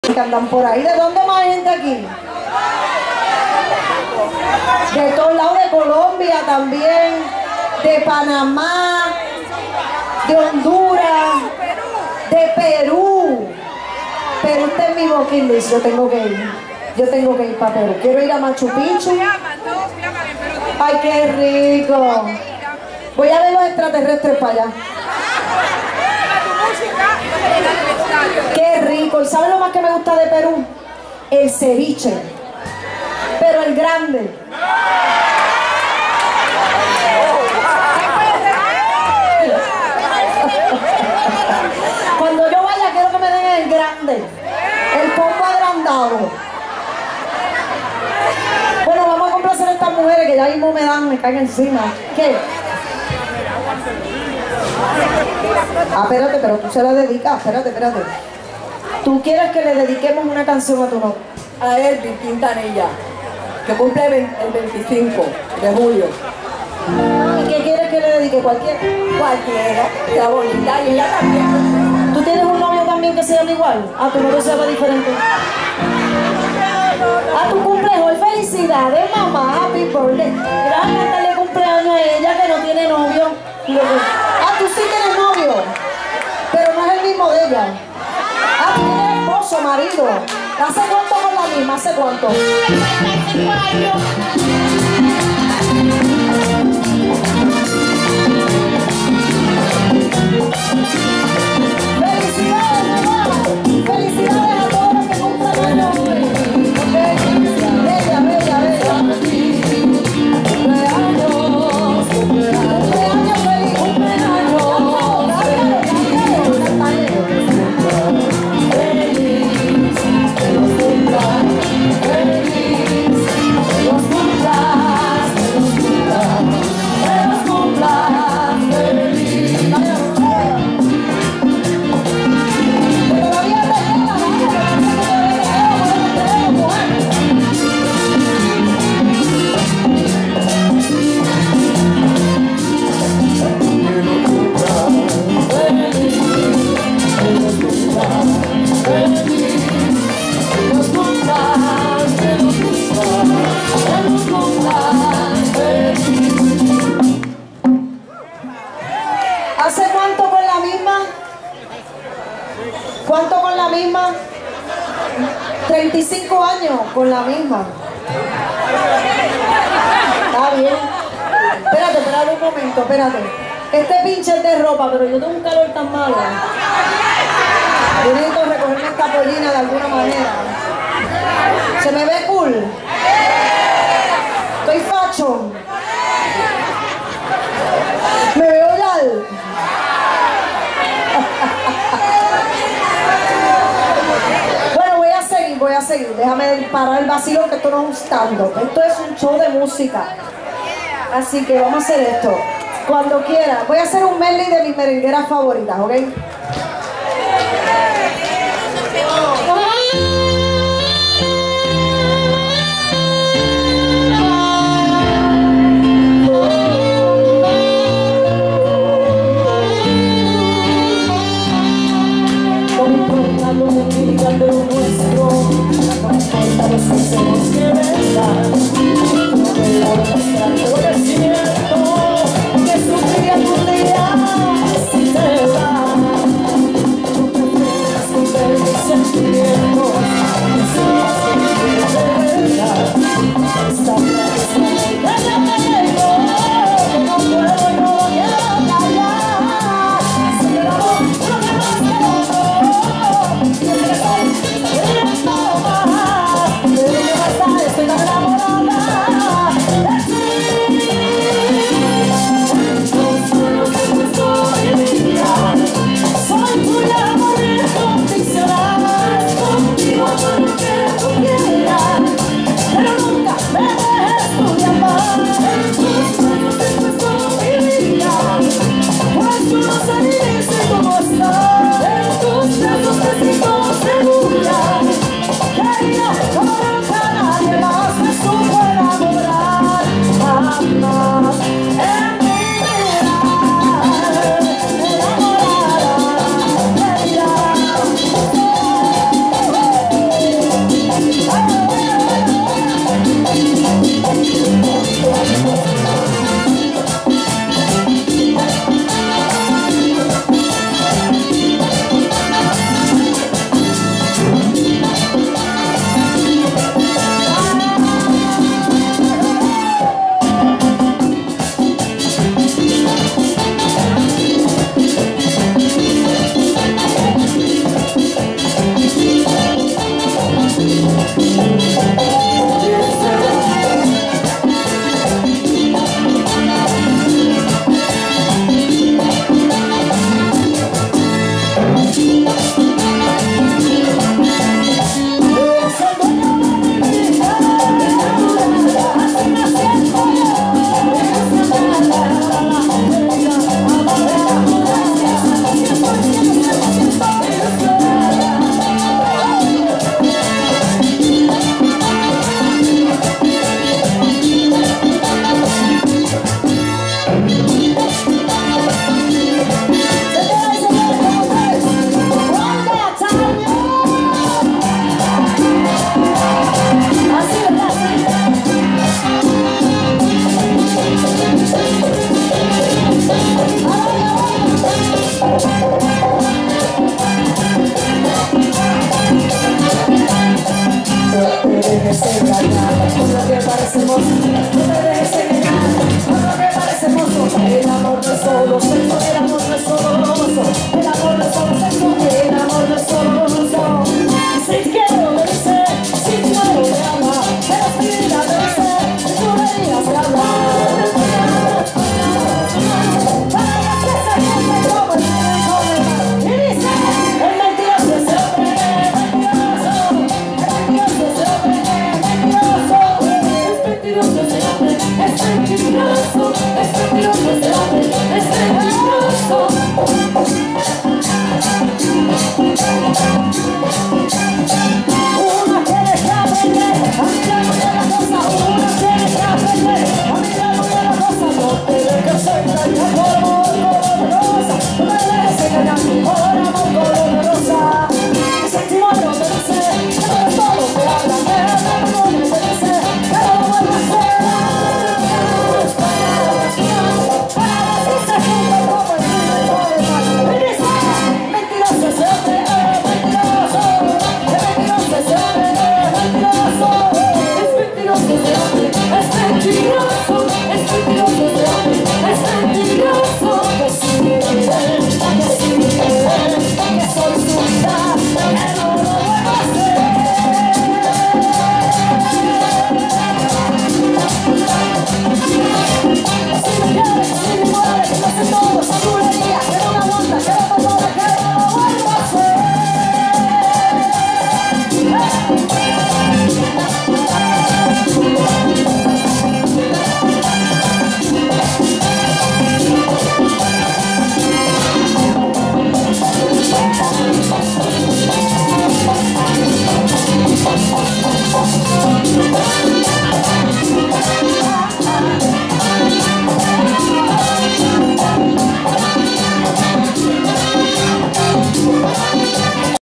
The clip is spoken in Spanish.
que andan por ahí. ¿De dónde más hay gente aquí? De todos lados, de Colombia también, de Panamá, de Honduras, de Perú. Perú está en mi bucket list, yo tengo que ir. Yo tengo que ir para Perú. Quiero ir a Machu Picchu. Ay, qué rico. Voy a ver los extraterrestres para allá. Qué rico. ¿Y sabes lo más que me gusta de Perú? El ceviche. Pero el grande. Cuando yo vaya quiero que me den el grande. El pombo agrandado. Bueno, vamos a complacer a estas mujeres que ya mismo me caen encima. ¿Qué? Ah, espérate, pero tú se la dedicas. Espérate. ¿Tú quieres que le dediquemos una canción a tu novio? A Elvin Quintanilla, que cumple el 25 de julio. ¿Y qué quieres que le dedique? ¿Cualquiera? Cualquiera, sea bonita y ella también. ¿Tú tienes un novio también que se llama igual? Ah, tu novio se llama diferente. A tu cumpleaños, felicidades mamá, happy birthday. Gracias a cantarle cumpleaños a ella que no tiene novio. Ah, tú sí tienes novio, pero no es el mismo de ella. Ah, tú tienes esposo, marido. ¿Hace cuánto con la misma? ¿Hace cuánto? 55 años. ¡Felicidades, mamá! ¡Felicidades a todos los que cumplen años hoy! ¿Hace cuánto con la misma? ¿Cuánto con la misma? 35 años con la misma. Está bien. Espérate un momento, espérate. Este pinche es de ropa, pero yo tengo un calor tan malo. Yo necesito recogerme esta pollina de alguna manera. ¿Se me ve cool? Estoy fashion. Me veo real. Bueno, voy a seguir. Déjame parar el vacío, que esto no es un stand-up. Esto es un show de música. Así que vamos a hacer esto. Cuando quiera. Voy a hacer un medley de mis merengueras favoritas, ¿ok?